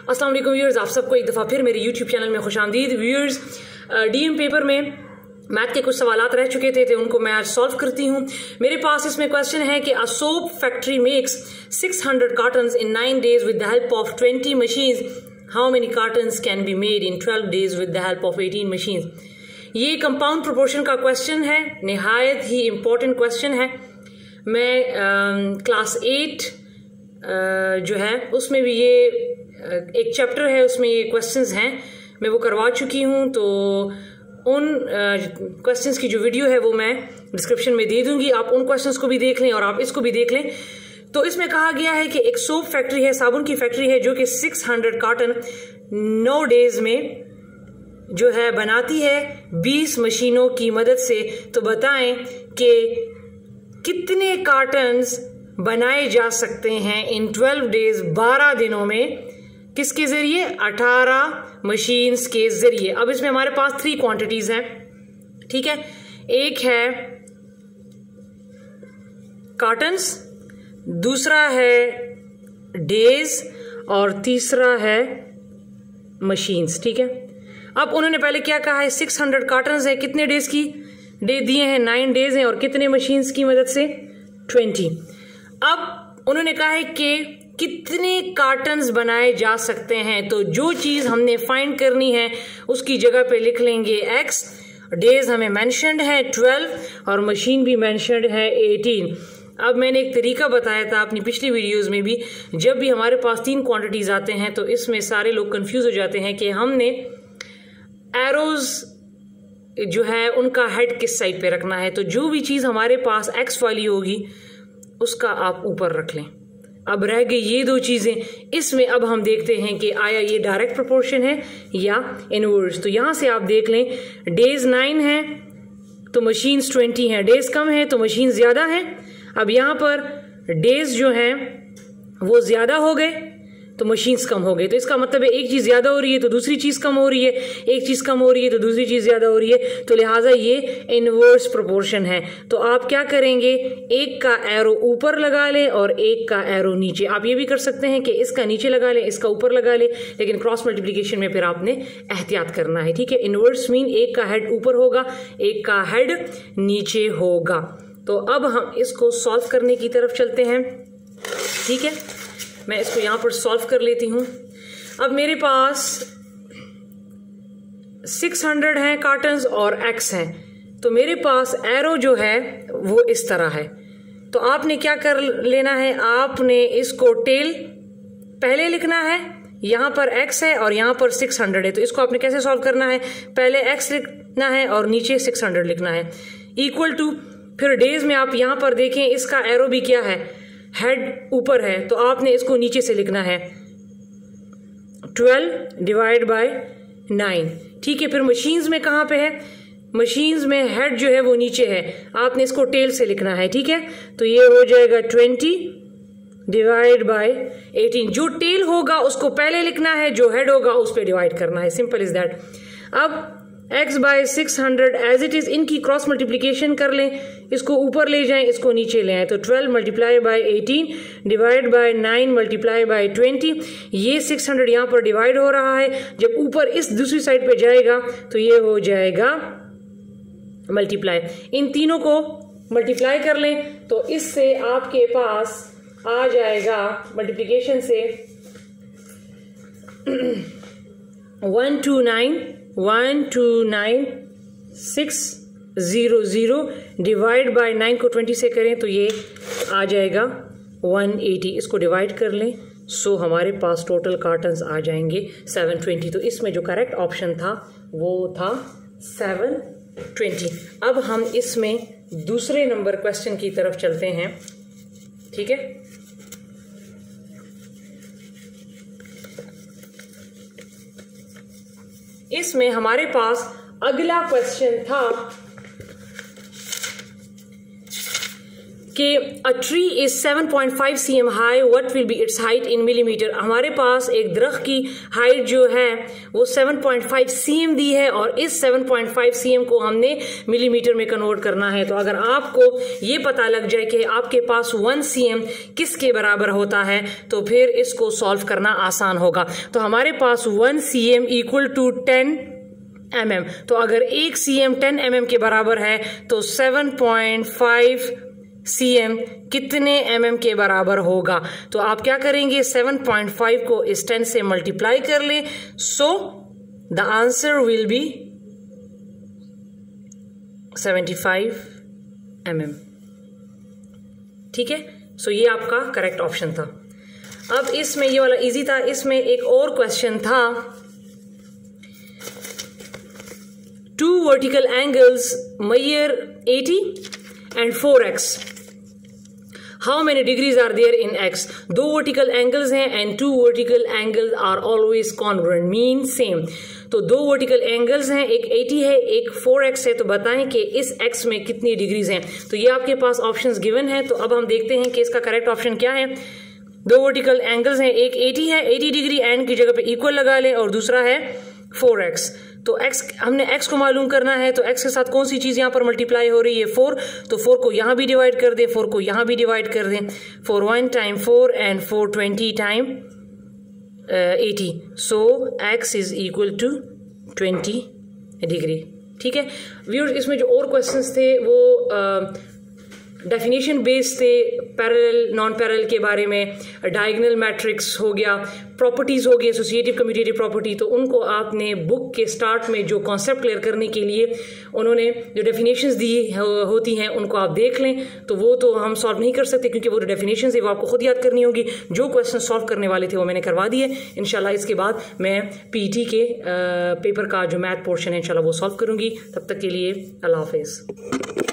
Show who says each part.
Speaker 1: अस्सलाम वालेकुम व्यूअर्स, आप सबको एक दफ़ा फिर मेरे यूट्यूब चैनल में खुशामदीद। व्यूअर्स, डीएम पेपर में मैथ के कुछ सवालात रह चुके थे उनको मैं आज सॉल्व करती हूँ। मेरे पास इसमें क्वेश्चन है कि a soap factory makes 600 cartons in 9 days with the help of 20 machines. How many cartons can be made in 12 days with the help of 18 machines. ये कंपाउंड प्रोपोर्शन का क्वेश्चन है, निहायत ही इम्पोर्टेंट क्वेश्चन है। मैं class 8 जो है उसमें भी ये एक चैप्टर है, उसमें ये क्वेश्चंस हैं, मैं वो करवा चुकी हूँ। तो उन क्वेश्चंस की जो वीडियो है वो मैं डिस्क्रिप्शन में दे दूंगी, आप उन क्वेश्चंस को भी देख लें और आप इसको भी देख लें। तो इसमें कहा गया है कि एक सोप फैक्ट्री है, साबुन की फैक्ट्री है, जो कि 600 कार्टन 9 days में जो है बनाती है 20 मशीनों की मदद से। तो बताएं कि कितने कार्टन्स बनाए जा सकते हैं इन 12 days 12 दिनों में, किसके जरिए? 18 मशीन्स के जरिए। अब इसमें हमारे पास 3 क्वांटिटीज हैं, ठीक है। एक है कार्टन्स, दूसरा है डेज और तीसरा है मशीन्स, ठीक है। अब उन्होंने पहले क्या कहा है? 600 कार्टन्स है, कितने डेज की डे दिए हैं? 9 days हैं, और कितने मशीन्स की मदद से? 20। अब उन्होंने कहा है कि कितने कार्टन्स बनाए जा सकते हैं। तो जो चीज हमने फाइंड करनी है उसकी जगह पे लिख लेंगे x। डेज हमें मेंशन्ड है 12 और मशीन भी मेंशन्ड है 18। अब मैंने एक तरीका बताया था अपनी पिछली वीडियोस में भी, जब भी हमारे पास 3 क्वांटिटीज आते हैं तो इसमें सारे लोग कंफ्यूज हो जाते हैं कि हमने एरोज जो है उनका हेड किस साइड पे रखना है। तो जो भी चीज हमारे पास x वाली होगी उसका आप ऊपर रख लें। अब रह गई ये 2 चीजें, इसमें अब हम देखते हैं कि आया ये डायरेक्ट प्रोपोर्शन है या इनवर्स। तो यहां से आप देख लें, डेज 9 है तो मशीन्स 20 हैं, डेज कम है तो मशीन ज्यादा है। अब यहां पर डेज जो हैं वो ज्यादा हो गए तो मशीन्स कम हो गई। तो इसका मतलब है एक चीज ज्यादा हो रही है तो दूसरी चीज कम हो रही है, एक चीज कम हो रही है तो दूसरी चीज ज्यादा हो रही है। तो लिहाजा ये इनवर्स प्रोपोर्शन है। तो आप क्या करेंगे? एक का एरो ऊपर लगा लें और एक का एरो नीचे। आप ये भी कर सकते हैं कि इसका नीचे लगा लें, इसका ऊपर लगा लें, लेकिन क्रॉस मल्टीप्लिकेशन में फिर आपने एहतियात करना है, ठीक है। इनवर्स मीन एक का हेड ऊपर होगा, एक का हेड नीचे होगा। तो अब हम इसको सॉल्व करने की तरफ चलते हैं, ठीक है। मैं इसको यहां पर सॉल्व कर लेती हूं। अब मेरे पास 600 हैं कार्टन्स और x हैं, तो मेरे पास एरो जो है वो इस तरह है। तो आपने क्या कर लेना है? आपने इसको टेल पहले लिखना है, यहां पर x है और यहां पर 600 है। तो इसको आपने कैसे सॉल्व करना है? पहले x लिखना है और नीचे 600 लिखना है, इक्वल टू, फिर डेज में आप यहां पर देखें इसका एरो भी क्या है? हेड ऊपर है, तो आपने इसको नीचे से लिखना है 12 डिवाइड बाय 9, ठीक है। फिर मशीन्स में कहां पे है? मशीन्स में हेड जो है वो नीचे है, आपने इसको टेल से लिखना है, ठीक है। तो ये हो जाएगा 20 डिवाइड बाय 18। जो टेल होगा उसको पहले लिखना है, जो हेड होगा उस पर डिवाइड करना है, सिंपल इज दैट। अब x by 600 as it is, इनकी क्रॉस मल्टीप्लीकेशन कर लें, इसको ऊपर ले जाएं, इसको नीचे ले आए। तो 12 multiply by 18 divide by 9 multiply by 20। ये 600 यहाँ पर डिवाइड हो रहा है, जब ऊपर इस दूसरी साइड पे जाएगा तो ये हो जाएगा मल्टीप्लाई। इन तीनों को मल्टीप्लाई कर लें तो इससे आपके पास आ जाएगा मल्टीप्लीकेशन से 129,600 डिवाइड बाय 9 को 20 से करें तो ये आ जाएगा 180। इसको डिवाइड कर लें, सो हमारे पास टोटल कार्टन्स आ जाएंगे 720। तो इसमें जो करेक्ट ऑप्शन था वो था 720। अब हम इसमें दूसरे नंबर क्वेश्चन की तरफ चलते हैं, ठीक है। इसमें हमारे पास अगला क्वेश्चन था कि a tree is 7.5 cm high, what will be its height in millimetre. हमारे पास एक दरख्त की हाइट जो है वो 7.5 cm दी है और इस 7.5 cm को हमने मिलीमीटर में कन्वर्ट करना है। तो अगर आपको ये पता लग जाए कि आपके पास 1 cm किसके बराबर होता है तो फिर इसको सॉल्व करना आसान होगा। तो हमारे पास 1 cm इक्वल टू 10 mm, तो अगर 1 cm 10 mm के बराबर है तो 7.5 cm कितने mm के बराबर होगा। तो आप क्या करेंगे, 7.5 को इस 10 से मल्टीप्लाई कर लें, so the answer will be 75 mm। ठीक है, सो ये आपका करेक्ट ऑप्शन था। अब इसमें ये वाला इजी था, इसमें एक और क्वेश्चन था, 2 vertical angles measure 80 and 4x, how many degrees are there in x? 2 vertical angles हैं and 2 vertical angles are always congruent, mean same। तो 2 वर्टिकल एंगल्स हैं, एक 80 है एक 4x है, तो बताएं कि इस x में कितनी डिग्रीज हैं। तो ये आपके पास ऑप्शंस गिवन है। तो अब हम देखते हैं कि इसका करेक्ट ऑप्शन क्या है। 2 वर्टिकल एंगल्स हैं, एक 80 है, 80 डिग्री एंड की जगह पे इक्वल लगा लें, और दूसरा है 4x। तो x हमने x को मालूम करना है, तो x के साथ कौन सी चीज़ यहाँ पर मल्टीप्लाई हो रही है, 4। तो 4 को यहाँ भी डिवाइड कर दें, 4 को यहाँ भी डिवाइड कर दें, 4 1 time 4 and 4 20 time 80। So x is equal to 20 degree. ठीक है व्यूअर्स, इसमें जो और क्वेश्चंस थे वो डेफिनेशन बेस्ड थे, पैरेलल नॉन पैरेलल के बारे में, डायगोनल मैट्रिक्स हो गया, प्रॉपर्टीज़ हो गई, एसोसिएटिव कम्यूटेटिव प्रॉपर्टी। तो उनको आपने बुक के स्टार्ट में जो कॉन्सेप्ट क्लियर करने के लिए उन्होंने जो डेफिनेशंस दी होती हैं उनको आप देख लें। तो वो तो हम सॉल्व नहीं कर सकते क्योंकि वो जो डेफिनेशंस है वो आपको खुद याद करनी होगी। जो क्वेश्चन सॉल्व करने वाले थे वो मैंने करवा दिए। इंशाल्लाह इसके बाद मैं पीटी के पेपर का जो मैथ पोर्शन है इंशाल्लाह वो सॉल्व करूँगी। तब तक के लिए अल्लाह हाफिज़।